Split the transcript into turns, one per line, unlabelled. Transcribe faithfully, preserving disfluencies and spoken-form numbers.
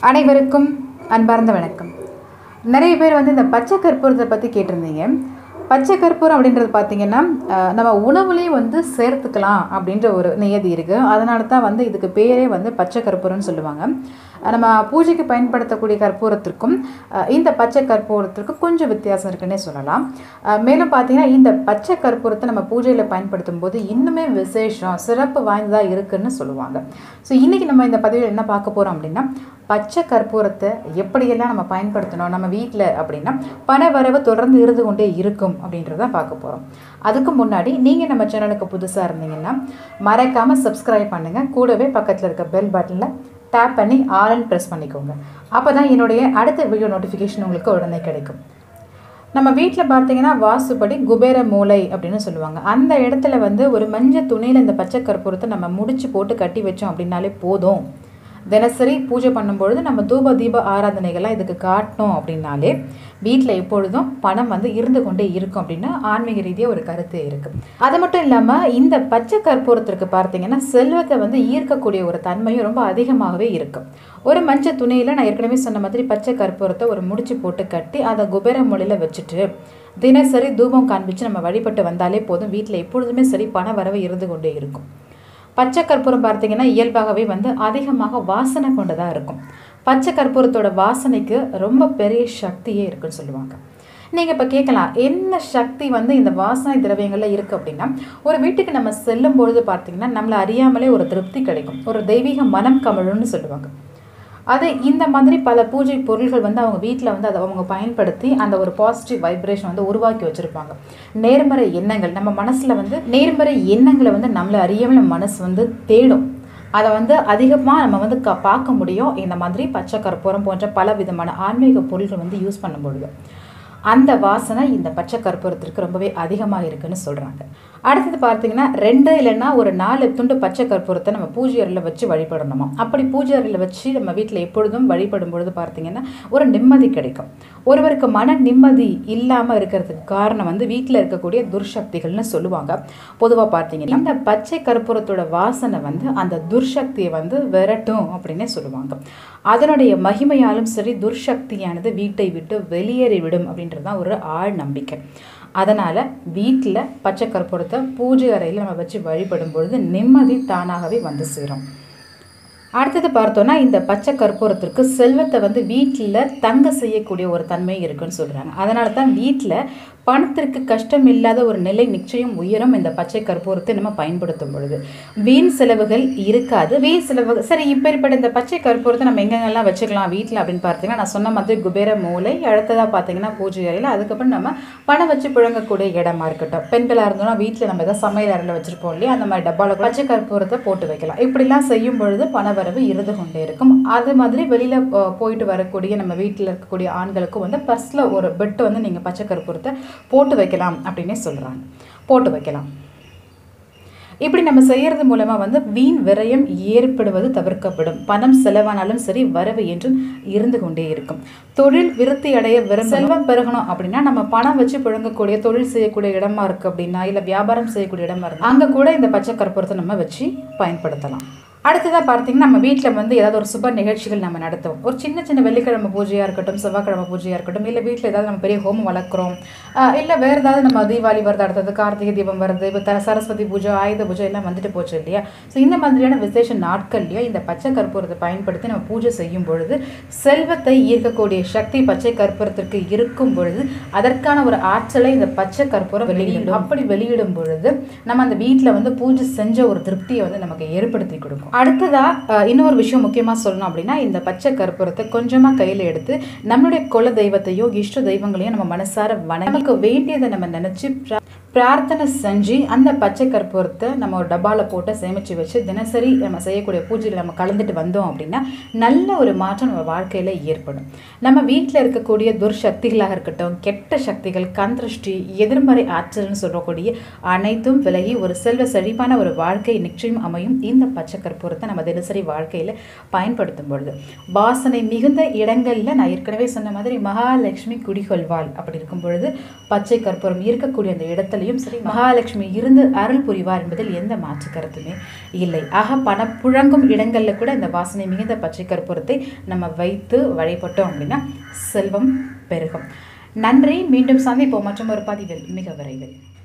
அனைவருக்கும் அன்பார்ந்த வணக்கம். நிறைய பேர் வந்து இந்த பச்சை கற்பூரத்தை பற்றி கேட்டிருந்தீங்க. பச்சை கற்பூரம் அப்படின்றது பார்த்திங்கன்னா நம்ம உணவுலேயே வந்து சேர்த்துக்கலாம் அப்படின்ற ஒரு நியதி இருக்குது. அதனால தான் வந்து இதுக்கு பேரே வந்து பச்சை கற்பூரம்னு சொல்லுவாங்க. நம்ம பூஜைக்கு பயன்படுத்தக்கூடிய கற்பூரத்திற்கும் இந்த பச்சை கற்பூரத்திற்கும் கொஞ்சம் வித்தியாசம் இருக்குன்னே சொல்லலாம். மேலும் பார்த்திங்கன்னா இந்த பச்சை கற்பூரத்தை நம்ம பூஜையில் பயன்படுத்தும் போது இன்னுமே விசேஷம் சிறப்பு வாய்ந்ததாக இருக்குதுன்னு சொல்லுவாங்க. ஸோ இன்றைக்கி நம்ம இந்த பதிவில் என்ன பார்க்க போகிறோம் அப்படின்னா, பச்சை கற்பூரத்தை எப்படியெல்லாம் நம்ம பயன்படுத்தணும் நம்ம வீட்டில் அப்படின்னா பண வரவு தொடர்ந்து இருந்து கொண்டே இருக்கும் அப்படின்றத பார்க்க போகிறோம். அதுக்கு முன்னாடி நீங்கள் நம்ம சேனலுக்கு புதுசாக இருந்தீங்கன்னா மறக்காமல் சப்ஸ்கிரைப் பண்ணுங்கள். கூடவே பக்கத்தில் இருக்க பெல் பட்டனில் டேப் பண்ணி ஆல்னு ப்ரெஸ் பண்ணிக்கோங்க. அப்போ தான் என்னுடைய அடுத்த வீடியோ நோட்டிஃபிகேஷன் உங்களுக்கு உடனே கிடைக்கும். நம்ம வீட்டில் பார்த்தீங்கன்னா வாசுபடி குபேர மூலை அப்படின்னு சொல்லுவாங்க. அந்த இடத்துல வந்து ஒரு மஞ்சள் துணியில் இந்த பச்சை கற்பூரத்தை நம்ம முடிச்சு போட்டு கட்டி வச்சோம் அப்படின்னாலே போதும். தினசரி பூஜை பண்ணும்பொழுது நம்ம தூப தீப ஆராதனைகள்லாம் இதுக்கு காட்டணும் அப்படின்னாலே வீட்டில் எப்பொழுதும் பணம் வந்து இருந்து கொண்டே இருக்கும் அப்படின்னு ஆன்மீக ரீதியாக ஒரு கருத்து இருக்குது. அது மட்டும் இல்லாமல் இந்த பச்சை கற்பூரத்திற்கு பார்த்தீங்கன்னா செல்வத்தை வந்து ஈர்க்கக்கூடிய ஒரு தன்மையும் ரொம்ப அதிகமாகவே இருக்கும். ஒரு மஞ்சள் துணியில் நான் ஏற்கனவே சொன்ன மாதிரி பச்சை கற்பூரத்தை ஒரு முடிச்சு போட்டு கட்டி அதை குபேர மூலையில் வச்சுட்டு தினசரி தூபம் காண்பிச்சு நம்ம வழிபட்டு வந்தாலே போதும். வீட்டில் எப்பொழுதுமே சரி பண வரவு இருந்து கொண்டே இருக்கும். பச்சை கற்பூரம் பார்த்தீங்கன்னா இயல்பாகவே வந்து அதிகமாக வாசனை கொண்டதாக இருக்கும். பச்சை கற்பூரத்தோட வாசனைக்கு ரொம்ப பெரிய சக்தியே இருக்குன்னு சொல்லுவாங்க. நீங்கள் இப்போ கேட்கலாம், என்ன சக்தி வந்து இந்த வாசனை திரவியங்களில் இருக்குது அப்படின்னா, ஒரு வீட்டுக்கு நம்ம செல்லும் பொழுது பார்த்தீங்கன்னா நம்மளை அறியாமலே ஒரு திருப்தி கிடைக்கும். ஒரு தெய்வீக மனம் கமழுன்னு சொல்லுவாங்க. அது இந்த மாதிரி பல பூஜை பொருள்கள் வந்து அவங்க வீட்டில் வந்து அதை அவங்க பயன்படுத்தி அந்த ஒரு பாசிட்டிவ் வைப்ரேஷன் வந்து உருவாக்கி வச்சுருப்பாங்க. நேர்மறை எண்ணங்கள் நம்ம மனசில் வந்து நேர்மறை எண்ணங்களை வந்து நம்மளை அறியாமல் நம்ம மனசு வந்து தேடும். அதை வந்து அதிகமாக நம்ம வந்து க பார்க்க முடியும் இந்த மாதிரி பச்சை கற்பூரம் போன்ற பல விதமான ஆன்மீக பொருள்கள் வந்து யூஸ் பண்ணும்பொழுது. அந்த வாசனை இந்த பச்சை கற்பூரத்திற்கு ரொம்பவே அதிகமாக இருக்குன்னு சொல்கிறாங்க. அடுத்தது பார்த்தீங்கன்னா ரெண்டு இல்லைன்னா ஒரு நாலு துண்டு பச்சை கற்பூரத்தை நம்ம பூஜை அறையில் வச்சு வழிபடணுமா. அப்படி பூஜை அறையில் வச்சு நம்ம வீட்டில் எப்பொழுதும் வழிபடும் பொழுது பார்த்தீங்கன்னா ஒரு நிம்மதி கிடைக்கும். ஒருவருக்கு மன நிம்மதி இல்லாமல் இருக்கிறதுக்கு காரணம் வந்து வீட்டில் இருக்கக்கூடிய துர்சக்திகள்னு சொல்லுவாங்க. பொதுவாக பார்த்தீங்கன்னா இந்த பச்சை கற்பூரத்தோட வாசனை வந்து அந்த துர்சக்தியை வந்து விரட்டும் அப்படின்னே சொல்லுவாங்க. அதனுடைய மகிமையாலும் சரி துர்சக்தியானது வீட்டை விட்டு வெளியேறிவிடும் அப்படின்றது தான் ஒரு ஆழ் நம்பிக்கை. அதனால் வீட்டில் பச்சை கற்பூரத்தை பூஜை அறையில் நம்ம வச்சு வழிபடும் பொழுது நிம்மதி தானாகவே வந்து சேரும். அடுத்தது பார்த்தோன்னா இந்த பச்சை கற்பூரத்திற்கு செல்வத்தை வந்து வீட்டில் தங்க செய்யக்கூடிய ஒரு தன்மை இருக்குன்னு சொல்கிறாங்க. அதனால தான் வீட்டில் பணத்திற்கு கஷ்டம் இல்லாத ஒரு நிலை நிச்சயம் உயரும் இந்த பச்சை கற்பூரத்தை நம்ம பயன்படுத்தும் பொழுது. வீண் செலவுகள் இருக்காது. வீண் செலவுகள் சரி இப்பேற்பட்ட இந்த பச்சை கற்பூரத்தை நம்ம எங்கெங்கெல்லாம் வச்சுக்கலாம் வீட்டில் அப்படின்னு பார்த்தீங்கன்னா, நான் சொன்ன மாதிரி குபேர மூலை, அடுத்ததாக பார்த்தீங்கன்னா பூஜை அறையில், அதுக்கப்புறம் நம்ம பணம் வச்சு புழங்கக்கூடிய இடமா இருக்கட்டும். பெண்களாக இருந்தோம்னா வீட்டில் நம்ம எதாவது சமையல் அறையில் வச்சுருப்போம் இல்லையா, அந்த மாதிரி டப்பாவில் பச்சை கற்பூரத்தை போட்டு வைக்கலாம். இப்படிலாம் செய்யும் பொழுது பண வரவு இருந்து கொண்டே இருக்கும். அது மாதிரி வெளியில் போயிட்டு வரக்கூடிய நம்ம வீட்டில் இருக்கக்கூடிய ஆண்களுக்கும் வந்து பர்ஸில் ஒரு பெட்டு வந்து நீங்கள் பச்சை கற்பூரத்தை போட்டு வைக்கலாம் அப்படின்னே சொல்கிறாங்க. போட்டு வைக்கலாம். இப்படி நம்ம செய்கிறது மூலமாக வந்து வீண் விரயம் ஏற்படுவது தவிர்க்கப்படும். பணம் செலவானாலும் சரி வரவு என்றும் இருந்து கொண்டே இருக்கும். தொழில் விருத்தி அடைய விரும்ப செல்வம் பெருகணும் அப்படின்னா நம்ம பணம் வச்சு புழங்கக்கூடிய தொழில் செய்யக்கூடிய இடமா இருக்குது அப்படின்னா, இல்லை வியாபாரம் செய்யக்கூடிய இடமா இருந்தால் அங்கே கூட இந்த பச்சை கற்பூரத்தை நம்ம வச்சு பயன்படுத்தலாம். அடுத்ததாக பார்த்தீங்கன்னா நம்ம வீட்டில் வந்து ஏதாவது ஒரு சுப நிகழ்ச்சிகள் நம்ம நடத்துவோம். ஒரு சின்ன சின்ன வெள்ளிக்கிழமை பூஜையாக இருக்கட்டும், செவ்வாய்க்கிழமை பூஜையாக இருக்கட்டும், இல்லை வீட்டில் ஏதாவது நம்ம பெரிய ஹோமம் வளர்க்குறோம், இல்லை வேறு ஏதாவது நம்ம தீபாவளி வருது, அடுத்தது கார்த்திகை தீபம் வருது, இப்போ த சரஸ்வதி பூஜை ஆயுத பூஜை எல்லாம் வந்துட்டு போச்சு இல்லையா. ஸோ இந்த மாதிரியான விசேஷ நாட்கள்லையோ இந்த பச்சை கற்பூரத்தை பயன்படுத்தி நம்ம பூஜை செய்யும் பொழுது செல்வத்தை ஈர்க்கக்கூடிய சக்தி பச்சை கற்பூரத்திற்கு இருக்கும் பொழுது அதற்கான ஒரு ஆற்றலை இந்த பச்சை கற்பூரம் வெளியிடும். அப்படி வெளியிடும் பொழுது நம்ம அந்த வீட்டில் வந்து பூஜை செஞ்ச ஒரு திருப்தியை வந்து நமக்கு ஏற்படுத்தி கொடுக்கும். அடுத்ததா இன்னொரு விஷயம் முக்கியமாக சொல்லணும் அப்படின்னா, இந்த பச்சை கற்பூரத்தை கொஞ்சமாக கையில் எடுத்து நம்மளுடைய குல தெய்வத்தையும் இஷ்ட தெய்வங்களையும் நம்ம மனசார வணங்கி நமக்கு வேண்டியதை நம்ம நினச்சி பிரார்த்தனை செஞ்சு அந்த பச்சை கற்பூரத்தை நம்ம ஒரு டப்பாவில் போட்டு சேமித்து வச்சு தினசரி நம்ம செய்யக்கூடிய பூஜையில் நம்ம கலந்துட்டு வந்தோம் அப்படின்னா நல்ல ஒரு மாற்றம் நம்ம வாழ்க்கையில் ஏற்படும். நம்ம வீட்டில் இருக்கக்கூடிய துர்சக்திகளாக இருக்கட்டும், கெட்ட சக்திகள், கந்திருஷ்டி, எதிர்மறை ஆற்றல்னு சொல்லக்கூடிய அனைத்தும் விலகி ஒரு செல்வ செழிப்பான ஒரு வாழ்க்கை நிச்சயம் அமையும் இந்த பச்சை கற்பூரத்தை நம்ம தினசரி வாழ்க்கையில் பயன்படுத்தும் பொழுது. வாசனை மிகுந்த இடங்களில் நான் ஏற்கனவே சொன்ன மாதிரி மகாலட்சுமி குடிகொள்வாள் அப்படி இருக்கும் பொழுது பச்சை கற்பூரம் இருக்கக்கூடிய அந்த இடத்துல இல்லங்களையும் சரி மகாலட்சுமி இருந்து அருள் புரிவார் என்பதில் எந்த மாற்று கருத்துமே இல்லை. ஆக பண புழங்கும் இடங்களில் கூட இந்த வாசனை மிகுந்த பச்சை கற்பூரத்தை நம்ம வைத்து வழிபட்டோம் அப்படின்னா செல்வம் பெருகும். நன்றி. மீண்டும் சந்திப்போம் மற்றும் ஒரு பதிவில் மிக விரைவில்.